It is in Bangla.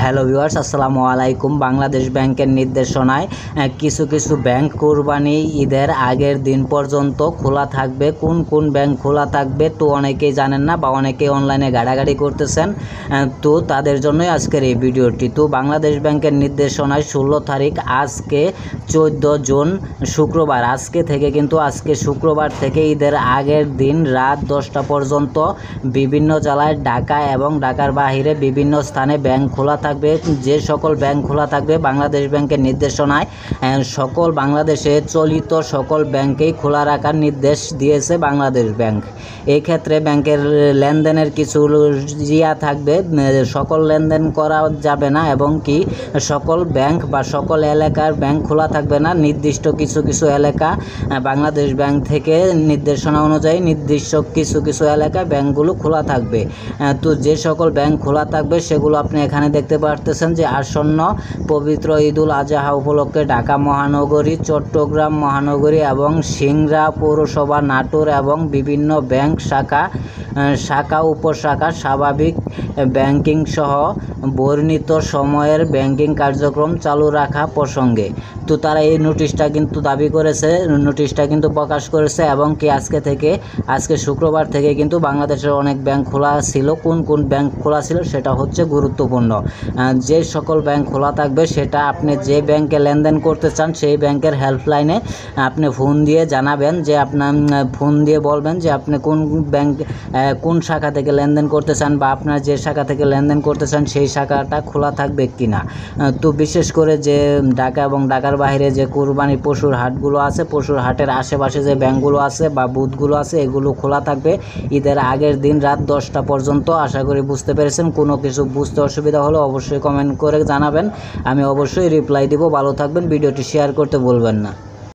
হ্যালো ভিউয়ার্স, আসসালামু আলাইকুম। বাংলাদেশ ব্যাংকের নির্দেশনায় কিছু কিছু ব্যাংক কোরবানি ঈদের আগের দিন পর্যন্ত খোলা থাকবে। কোন কোন ব্যাংক খোলা থাকবে তো অনেকেই জানেন না বা অনেকেই অনলাইনে ঘাটাঘাটি করতেছেন, তো তাদের জন্যই আজকের এই ভিডিওটি। তো বাংলাদেশ ব্যাংকের নির্দেশনায় 16 তারিখ আজকে 14 জুন শুক্রবার, আজকে থেকে কিন্তু আজকে শুক্রবার থেকে ঈদের আগের দিন রাত 10টা পর্যন্ত বিভিন্ন জেলায় ঢাকা এবং ঢাকার বাহিরে বিভিন্ন স্থানে ব্যাংক খোলা থাকবে। যে সকল ব্যাংক খোলা থাকবে বাংলাদেশ ব্যাংকের নির্দেশনায় সকল বাংলাদেশে চলিত সকল ব্যাংকেই খোলা রাখার নির্দেশ দিয়েছে বাংলাদেশ ব্যাংক। এই ক্ষেত্রে ব্যাংকের লেনদেনের কিছু জিয়া থাকবে, সকল লেনদেন করা যাবে না এবং কি সকল ব্যাংক বা সকল এলাকার ব্যাংক খোলা থাকবে না। নির্দিষ্ট কিছু কিছু এলাকা বাংলাদেশ ব্যাংক থেকে নির্দেশনা অনুযায়ী নির্দিষ্ট কিছু কিছু এলাকায় ব্যাংকগুলো খোলা থাকবে। তো যে সকল ব্যাংক খোলা থাকবে সেগুলো আপনি এখানে দেখতে পারতেছেন যে আসন্ন পবিত্র ঈদুল আজহা উপলক্ষে ঢাকা মহানগরী, চট্টগ্রাম মহানগরী এবং সিংড়া পৌরসভা, নাটোর এবং বিভিন্ন ব্যাংক শাখা উপশাখা স্বাভাবিক ব্যাংকিং সহ বর্ণিত সময়ের ব্যাংকিং কার্যক্রম চালু রাখা প্রসঙ্গে। তো তারা এই নোটিশটা কিন্তু দাবি করেছে, নোটিশটা কিন্তু প্রকাশ করেছে এবং কি আজকে শুক্রবার থেকে কিন্তু বাংলাদেশের অনেক ব্যাংক খোলা ছিল। কোন কোন ব্যাংক খোলা ছিল সেটা হচ্ছে গুরুত্বপূর্ণ। যে সকল ব্যাংক খোলা থাকবে সেটা আপনি যে ব্যাংকে লেনদেন করতে চান সেই ব্যাংকের হেল্পলাইনে আপনি ফোন দিয়ে জানাবেন, যে আপনার ফোন দিয়ে বলবেন যে আপনি কোন ব্যাংক কোন শাখা থেকে লেনদেন করতে চান বা আপনার যে শাখা থেকে লেনদেন করতে চান সেই শাখাটা খোলা থাকবে কিনা। তো বিশেষ করে যে ঢাকা এবং ঢাকার বাইরে যে কুরবানি পশুর হাটগুলো আছে, পশুর হাটের আশেপাশে যে ব্যাংকগুলো আছে বা বুথগুলো আছে এগুলো খোলা থাকবে ঈদের আগের দিন রাত 10টা পর্যন্ত। আশা করি বুঝতে পেরেছেন। কোনো কিছু বুঝতে অসুবিধা হলে অবশ্যই কমেন্ট করে জানাবেন, আমি অবশ্যই রিপ্লাই দিব। ভালো থাকবেন, ভিডিওটি শেয়ার করতে ভুলবেন না।